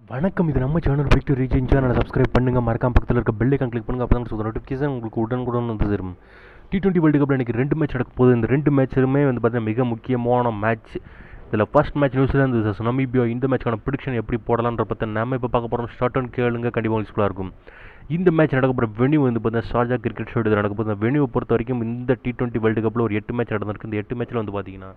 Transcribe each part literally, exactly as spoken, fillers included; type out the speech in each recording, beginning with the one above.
வணக்கம், இது நம்ம சேனல் Predictor ரீஜன் சேனலை சப்ஸ்கிரைப் பண்ணுங்கள். மறக்காம பக்கத்தில் இருக்க பெல் ஐக்கான் கிளிக் பண்ணுங்கள். அப்போ தான் சொல்கிற நோட்டிஃபிகேஷன் உங்களுக்கு உடனுக்குடன் வந்து தரும். டி டுவெண்ட்டி வேர்ல்டு கப்பில் இன்றைக்கி ரெண்டு மேட்ச் நடக்க போகுது. இந்த ரெண்டு மேட்சுமே வந்து பார்த்தீங்கன்னா மிக முக்கியமான மேட்ச். இதில் first match New Zealand versus Namibia. இந்த மேட்ச்க்கான ப்ரிடிக்ஷன் எப்படி போடலான்ற பற்றி நம்ம இப்போ பார்க்க போகிறோம். ஸ்டார்ட் அண்ட் கேளுங்க, கண்டிப்பாக யூஸ்ஃபுல்லாக இருக்கும். இந்த மேட்ச் நடக்க போகிற வென்யூ வந்து பார்த்தீங்கன்னா ஷார்ஜா கிரிக்கெட் ஸ்டேடியத்தில் நடக்க போகுது. வென்யூவை பொறுத்த வரைக்கும் இந்த டி டுவெண்ட்டி வேர்ல்டு கப்பில் ஒரு எட்டு மேட்ச் நடந்திருக்கு. இந்த எட்டு மேட்ச்சில் வந்து பார்த்தீங்கன்னா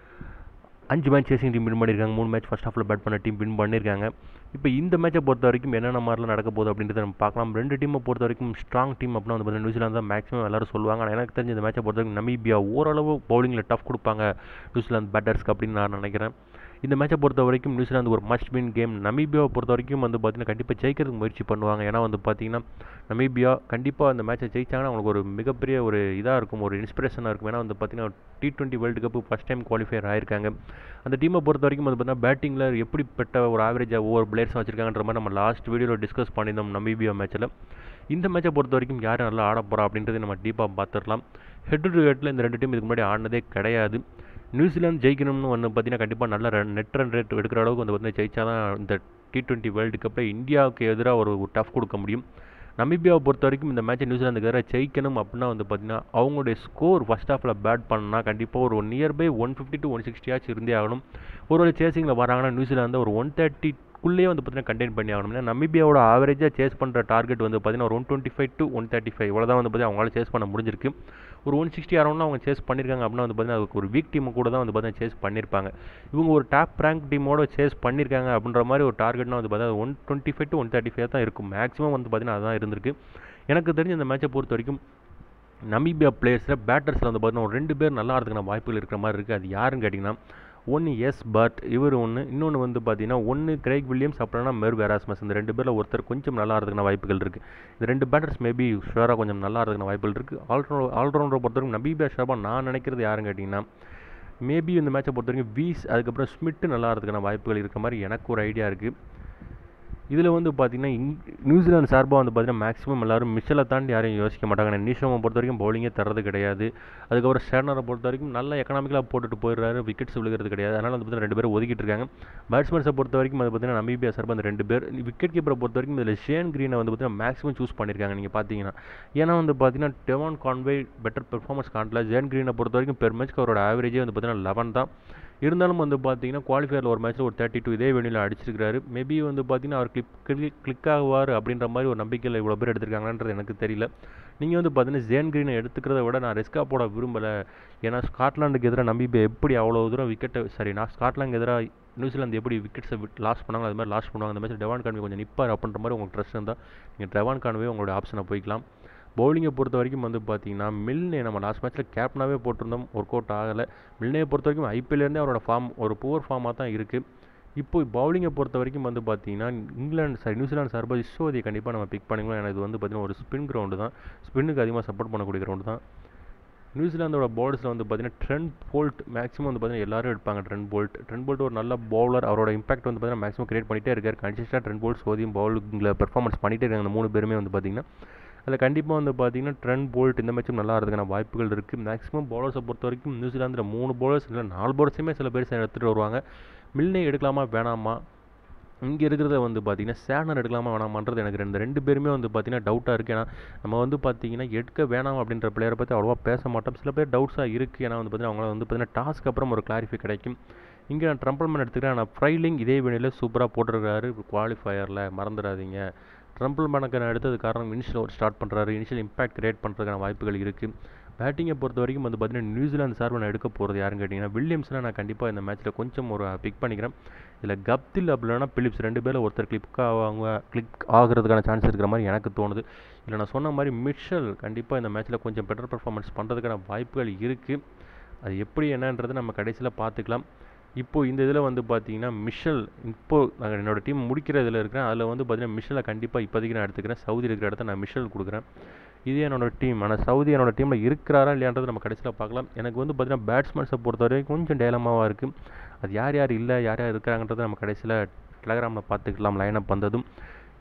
அஞ்சு மேட்ச் சேசிங் டீம் வின் பண்ணியிருக்காங்க. மூணு மேட்ச் ஃபஸ்ட் ஹாஃபில் பேட் பண்ண டீம் வின் பண்ணியிருக்காங்க. இப்போ இந்த மேட்சை பொறுத்த வரைக்கும் என்னென்ன மாதிரிலாம் நடக்க போகுது அப்படின்றத நம்ம பார்க்கலாம். ரெண்டு டீமை பொறுத்த வரைக்கும் ஸ்ட்ராங் டீம் அப்படின்னா வந்து பார்த்தீங்கன்னா நியூசிலாந்து தான் மேக்ஸிமம் எல்லாரும் சொல்லுவாங்க. ஆனால் எனக்கு தெரிஞ்ச இந்த மேட்சை பொறுத்த வரைக்கும் நமீபியா ஓரளவு பவுலிங்கில் டஃப் கொடுப்பாங்க நியூசிலாந்து பேட்டர்ஸ்க்கு அப்படின்னு நான் நினைக்கிறேன். இந்த மேட்சை பொறுத்த வரைக்கும் நியூசிலாந்து ஒரு மஸ்ட் வின் கேம். நமீபியாவை பொறுத்த வரைக்கும் வந்து பார்த்தீங்கன்னா கண்டிப்பாக ஜெயிக்கிறதுக்கு முயற்சி பண்ணுவாங்க. ஏன்னா வந்து பார்த்தீங்கன்னா நமீபியா கண்டிப்பாக அந்த மேட்சை ஜெயிச்சாங்கன்னா அவங்களுக்கு ஒரு மிகப்பெரிய ஒரு இதாக இருக்கும், ஒரு இன்ஸ்பிரேஷனாக இருக்கும். ஏன்னா வந்து பார்த்தீங்கன்னா T twenty world cup first time qualifier ஆயிருக்காங்க. அந்த டீமை பொறுத்த வரைக்கும் வந்து பார்த்தீங்கன்னா பேட்டிங்கில் எப்படிப்பட்ட ஒரு ஆவரேஜாக ஒவ்வொரு பிளேயர்ஸும் வச்சிருக்காங்கன்ற மாதிரி நம்ம லாஸ்ட் வீடியோவில் டிஸ்கஸ் பண்ணியிருந்தோம் நமீபியா மேட்ச்சில். இந்த மேட்சை பொறுத்த வரைக்கும் யார் நல்லா ஆட போகிறா அப்படின்றத நம்ம டீப்பாக பார்த்துடலாம். ஹெட் டு ஹெட்டில் இந்த ரெண்டு டீம் இதுக்கு முன்னாடி ஆடினதே கிடையாது. நியூசிலாந்து ஜெயிக்கணும்னு வந்து பார்த்தீங்கன்னா கண்டிப்பாக நல்ல ரன் நெட் ரன் ரேட் எடுக்கிற அளவுக்கு வந்து பார்த்தீங்கன்னா ஜெயிச்சா தான் இந்த டி டுவெண்ட்டி வேர்ல்டு கப்பில் இந்தியாவுக்கு எதிராக ஒரு டஃப் கொடுக்க முடியும். நமீபியாவை பொறுத்த வரைக்கும் இந்த மேட்சை நியூசிலாந்துக்கு எதிராக ஜெயிக்கணும் அப்படின்னா வந்து பார்த்தீங்கன்னா அவங்களுடைய ஸ்கோர் ஃபஸ்ட் ஹாஃபில் பேட் பண்ணால் கண்டிப்பாக ஒரு nearby one fifty to one sixty ஆச்சு இருந்தே ஆகணும். ஒரு ஒரு சேசிங்கில் வராங்கன்னா நியூசிலாந்து ஒரு ஒன் தேர்ட்டி குள்ளே வந்து பார்த்தீங்கன்னா கண்டெயின் பண்ணி ஆகணும். ஏன்னா நமீபியாவோட ஆவரேஜாக சேஸ் பண்ணுற டார்கெட் வந்து பார்த்தீங்கன்னா ஒரு one twenty five to one thirty five இவ்வளோ தான் வந்து பார்த்தீங்கன்னா அவங்களால சேஸ் பண்ண முடிஞ்சிருக்கு. ஒரு ஒன் சிக்ஸ்டி அரௌண்ட்லாம் அவங்க சேஸ் பண்ணியிருக்காங்க அப்படின்னா வந்து பார்த்தீங்கன்னா அதுக்கு ஒரு வீக் டீமு கூட தான் வந்து பார்த்தீங்கன்னா சேஸ் பண்ணியிருப்பாங்க. இவங்க ஒரு டாப் ரேங்க் டீமோட சேஸ் பண்ணியிருக்காங்க அப்படின்ற மாதிரி ஒரு டார்கெட்னா வந்து பார்த்தீங்கன்னா one twenty five to one thirty five தான் இருக்கும். மேக்ஸிமம் வந்து பார்த்தீங்கன்னா அதுதான் இருந்திருக்கு. எனக்கு தெரிஞ்ச இந்த மேட்சை பொறுத்த வரைக்கும் நமீபியா பிளேயர்ஸில் பேட்டர்ஸில் வந்து பார்த்தீங்கன்னா ஒரு ரெண்டு பேர் நல்லா ஆடுறதுக்கான வாய்ப்புகள் இருக்கிற மாதிரி இருக்குது. அது யாருன்னு கேட்டிங்கன்னா ஒன்று எஸ் பட் இவர் ஒன்று, இன்னொன்று வந்து பார்த்தீங்கன்னா ஒன்று கிரேக் வில்லியம்ஸ், அப்படின்னா மெர்வ் எராஸ்மஸ். இந்த ரெண்டு பேரில் ஒருத்தர் கொஞ்சம் நல்லா ஆடுறதுக்கான வாய்ப்புகள் இருக்குது. இந்த ரெண்டு பேட்டர்ஸ் மேபி ஷுவராக கொஞ்சம் நல்லா ஆடுறதுக்கான வாய்ப்புகள் இருக்குது. ஆல்ரவுண்ட் ஆல்ரவுண்டரை பொறுத்த வரைக்கும் நமீபியா ஷாபாக நான் நினைக்கிறது யாருன்னு கேட்டிங்கன்னா மேபி இந்த மேட்சை பொறுத்த வரைக்கும் வீஸ் அதுக்கப்புறம் ஸ்மிட்டு நல்லா ஆடுறதுக்கான வாய்ப்புகள் இருக்கிற மாதிரி எனக்கு ஒரு ஐடியா இருக்குது. இதில் வந்து பார்த்தீங்கன்னா இங் நியூசிலாந்து சார்பாக வந்து பார்த்தீங்கன்னா மேக்ஸிமம் எல்லோரும் மிஷலை தாண்டி யாரையும் யோசிக்க மாட்டாங்க. நீஷோவை பொறுத்த வரைக்கும் பவுலிங்கே தரது கிடையாது. அதுக்கப்புறம் ஷேர்னரை பொறுத்த வரைக்கும் நல்ல எக்கனாமிக்கலாக போட்டுட்டு போயிடுறாரு, விக்கெட்ஸ் விழுகிறது கிடையாது. அதனால் வந்து பார்த்தீங்கன்னா ரெண்டு பேரும் ஒதுக்கிட்டு இருக்காங்க. பேட்ஸ்மேன்ஸை பொறுத்த வரைக்கும் அது பார்த்தீங்கன்னா நமீபியா சார்பாக அந்த ரெண்டு பேர். விக்கெட் கீப்பரை பொறுத்த வரைக்கும் இதில் ஷேன் கிரீனை வந்து பார்த்தீங்கன்னா மேக்ஸிமம் சூஸ் பண்ணியிருக்காங்க நீங்கள் பார்த்தீங்கன்னா. ஏன்னா வந்து பார்த்தீங்கன்னா டெவான் கான்வே பெட்டர் பெர்ஃபார்மன்ஸ் காட்டல. ஷேன் கிரீனை பொறுத்த வரைக்கும் பெர் மேட்ச்க்கு அவரோட ஆவரேஜே வந்து பார்த்தீங்கன்னா லெவன் தான். இருந்தாலும் வந்து பார்த்தீங்கன்னா குவாலிஃபயரில் ஒரு மேட்ச்சில் ஒரு தேர்ட்டி டூ இதே வெனியில் அடிச்சிருக்காரு. மேபி வந்து பார்த்தீங்கன்னா அவர் கிளிக் கிளிக் கிளிக் ஆகுவார் அப்படின்ற மாதிரி ஒரு நம்பிக்கையில் இவ்வளோ பேர் எடுத்திருக்காங்கன்றது எனக்கு தெரியல. நீங்கள் வந்து பார்த்தீங்கன்னா ஜேன் கிரீனை எடுத்துக்கிறத விட நான் ரிஸ்காக போட விரும்பலை. ஏன்னா ஸ்காட்லாண்டுக்கு எதிராக நமீபியா எப்படி அவ்வளோ தூரம் விக்கெட்டை சரி நான் ஸ்காட்லாண்டுக்கு எதிராக நியூசிலாந்து எப்படி விக்கெட்ஸை லாஸ் பண்ணாங்க அது மாதிரி லாஸ் பண்ணுவாங்க. அந்த மாதிரி டெவான் கான்வே கொஞ்சம் நிற்பார் அப்படின்ற மாதிரி உங்களுக்கு ட்ரஸ்ட் இருந்தால் நீங்கள் டெவான் கான்வே உங்களோட ஆப்ஷனை போய்க்கலாம். பவுலிங்கை பொறுத்த வரைக்கும் வந்து பார்த்தீங்கன்னா மில்னே நம்ம லாஸ்ட் மேட்ச்சில் கேப்டனாகவே போட்டிருந்தோம், ஒர்க் அவுட் ஆகலை. மில்னேயை பொறுத்த வரைக்கும் ஐபிஎல்லேருந்தே அவரோட ஃபார்ம் ஒரு புவர் ஃபார்மாக தான் இருக்குது. இப்போ பவுலிங்கை பொறுத்த வரைக்கும் வந்து பார்த்தீங்கன்னா இங்கிலாந்து சாரி நியூசிலாந்து சார்பாக இஸ்ரோதியை கண்டிப்பாக நம்ம பிக் பண்ணிக்கலாம். ஏன்னா இது வந்து பார்த்தீங்கன்னா ஒரு ஸ்பின் கிரவுண்டு தான், ஸ்பின்னுக்கு அதிகமாக சப்போர்ட் பண்ணக்கூடிய கிரவுண்டு தான். நியூசிலாந்தோட பவுலர்ஸில் வந்து பார்த்தீங்கன்னா ட்ரெண்ட் போல்ட் மேக்ஸிமம் வந்து பார்த்தீங்கன்னா எல்லாரும் எடுப்பாங்க. ட்ரெண்ட் போல்ட் ட்ரெண்ட் போல்ட் ஒரு நல்ல பவுலர். அவரோட இம்பாக்ட் வந்து பார்த்தீங்கன்னா மேக்ஸிமம் கிரியேட் பண்ணிகிட்டே இருக்கார். கன்சிஸ்டாக ட்ரெண்ட் போல்ட் சோதியும் பவுலிங்கில் பெர்ஃபார்மன்ஸ் பண்ணிகிட்டே இருக்காங்க. அந்த மூணு பேருமே வந்து பார்த்தீங்கன்னா அதில் கண்டிப்பாக வந்து பார்த்தீங்கன்னா ட்ரெண்ட் போல்ட் இந்த மேட்சும் நல்லா ஆடுறதுக்கான வாய்ப்புகள் இருக்குது. மேக்ஸிமம் பவுலர்ஸை பொறுத்த வரைக்கும் நியூசிலாந்தில் மூணு பவுலர்ஸ் இல்லை நாலு பவுலர்ஸுமே சில பேர் எடுத்துகிட்டு வருவாங்க. மில்னே எடுக்கலாமா வேணாமா, இங்கே இருக்கிறத வந்து பார்த்தீங்கன்னா சேனர் எடுக்கலாமா வேணாமான்றது எனக்கு ரெண்டு ரெண்டு பேருமே வந்து பார்த்தீங்கன்னா டவுட்டாக இருக்குது. ஏன்னா நம்ம வந்து பார்த்தீங்கன்னா எடுக்க வேணாம் அப்படின்ற பிளேயரை பற்றி அவ்வளோவா பேச மாட்டோம். சில பேர் டவுட்ஸாக இருக்குது. ஏன்னா வந்து பார்த்தீங்கன்னா அவங்கள வந்து பார்த்தீங்கன்னா டாஸ்க்கு அப்புறம் ஒரு கிளாரிஃபை கிடைக்கும். இங்கே நான் ட்ரம்பிள்மேன் எடுத்துக்கிறேன். ஆனால் ஃப்ரைலிங் இதே வேணியில் சூப்பராக போட்டிருக்காரு குவாலிஃபயரில், மறந்துடாதீங்க. ட்ரம்பிள்மேனுக்கு நான் எடுத்தது காரணம் இனிஷியல் ஒரு ஸ்டார்ட் பண்ணுறாரு, இனிஷியல் இம்பாக்ட் கிரியேட் பண்ணுறதுக்கான வாய்ப்புகள் இருக்குது. பேட்டிங்கை பொறுத்த வரைக்கும் வந்து பார்த்தீங்கன்னா நியூசிலாந்து சார்பில் நான் எடுக்க போகிறது யாருன்னு கேட்டிங்கன்னா வில்லியம்ஸ்னால் நான் கண்டிப்பாக இந்த மேட்ச்சில் கொஞ்சம் ஒரு பிக் பண்ணிக்கிறேன். இதில் கப்தில் அப்படின்னா பிலிப்ஸ் ரெண்டு பேரில் ஒருத்தர் கிளிக் ஆவாங்க கிளிக் ஆகிறதுக்கான சான்ஸ் இருக்கிற மாதிரி எனக்கு தோணுது. இல்லை நான் சொன்ன மாதிரி மிஷல் கண்டிப்பாக இந்த மேட்ச்சில் கொஞ்சம் பெட்டர் பெர்ஃபார்மன்ஸ் பண்ணுறதுக்கான வாய்ப்புகள் இருக்குது. அது எப்படி என்னன்றது நம்ம கடைசியில் பார்த்துக்கலாம். இப்போது இந்த இதில் வந்து பார்த்தீங்கன்னா மிஷல் இப்போது நாங்கள் என்னோடய டீம் முடிக்கிற இதில் இருக்கிறேன். அதில் வந்து பார்த்தீங்கன்னா மிஷலை கண்டிப்பாக இப்போதைக்கு நான் எடுத்துக்கிறேன். சவுதி இருக்கிற இடத்த நான் மிஷல் கொடுக்குறேன். இதே என்னோடய டீம். ஆனால் சவுதி என்னோடய டீமில் இருக்கிறாரா இல்லையான்றது நம்ம கடைசியில் பார்க்கலாம். எனக்கு வந்து பார்த்தீங்கன்னா பேட்ஸ்மேன்ஸை பொறுத்த வரைக்கும் கொஞ்சம் டேலமாவாக இருக்குது. அது யார் யார் இல்லை யார் யார் இருக்கிறாங்கன்றதை நம்ம கடைசியில் டெலகிராமில் பார்த்துக்கலாம் லைனப் வந்ததும்.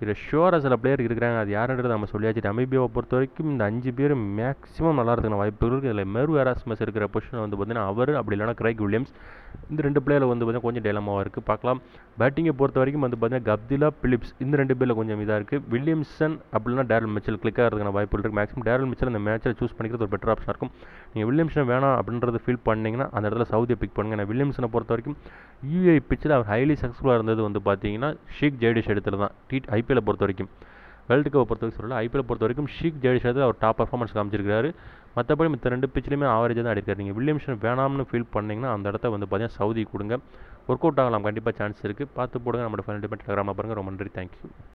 இதில் ஷுவராக சில பிளேயர் இருக்கிறாங்க, அது யாருன்றது நம்ம சொல்லியாச்சு. நமீபியாவை பொறுத்த வரைக்கும் இந்த அஞ்சு பேர் மேக்ஸிமம் நல்லா இருக்கிற வாய்ப்பு இருக்குது. இதில் மெரு எராஸ்மஸ் இருக்கிற பொசிஷன் வந்து பார்த்தீங்கன்னா அவர், அப்படி இல்லைனா கிரைக் வில்லியம்ஸ், இந்த ரெண்டு பிளேயரில் வந்து பார்த்தீங்கன்னா கொஞ்சம் டேலமாவாக இருக்குது. பார்க்கலாம். பேட்டிங்கை பொறுத்த வரைக்கும் வந்து பார்த்தீங்கன்னா கப்திலா, பிலிப்ஸ் இந்த ரெண்டு பேரில் கொஞ்சம் இதாக இருக்குது. வில்லியம்சன் அப்படின்னா டேரல் மிச்சல் கிளிக் ஆகிறதுக்கான வாய்ப்பு இருக்குது. மேக்ஸிமம் டேரல் மிச்சல் இந்த மேட்சில் சூஸ் பண்ணிக்கிறது ஒரு பெட்டர் ஆப்ஷனாக இருக்கும். நீங்கள் வில்லியம்சன் வேணாம் அப்படின்றது ஃபீல் பண்ணிங்கன்னா அந்த இடத்துல சவுதியை பிக் பண்ணுங்கள். ஏன்னா வில்லியம்சனை பொறுத்த வரைக்கும் யூஏ பிச்சில் அவர் ஹைலி சக்ஸஸ்ஃபுல்லாக இருந்தது வந்து பார்த்தீங்கன்னா ஷேக் ஜெயடிஷ் இடத்துல தான். டி ஐபிஎல்லை பொறுத்த வரைக்கும், வேர்ல்டு கப்பை பொறுத்த வரைக்கும் சொல்லல, ஐபிஎல் பொறுத்த வரைக்கும் ஷேக் ஜெயடிஷ் எடுத்து அவர் டாப் பர்ஃபார்மன்ஸ் காமிச்சிருக்காரு. மற்றபடி மித்த ரெண்டு பிச்சிலையுமே ஆவரேஜாக தான் அடிக்கிறார். நீங்கள் வில்லியம்சன் வேணாம்னு ஃபீல் பண்ணிங்கன்னா அந்த இடத்த வந்து பார்த்தீங்கன்னா சவுதி கொடுங்க. ஒர்க் அவுட் ஆகலாம், கண்டிப்பாக சான்ஸ் இருக்குது. பார்த்து போடுங்க. நம்மளோட ஃபைனல் டிபெண்ட் டெலகிராமில் பாருங்கள். ரொம்ப நன்றி, தேங்க்யூ.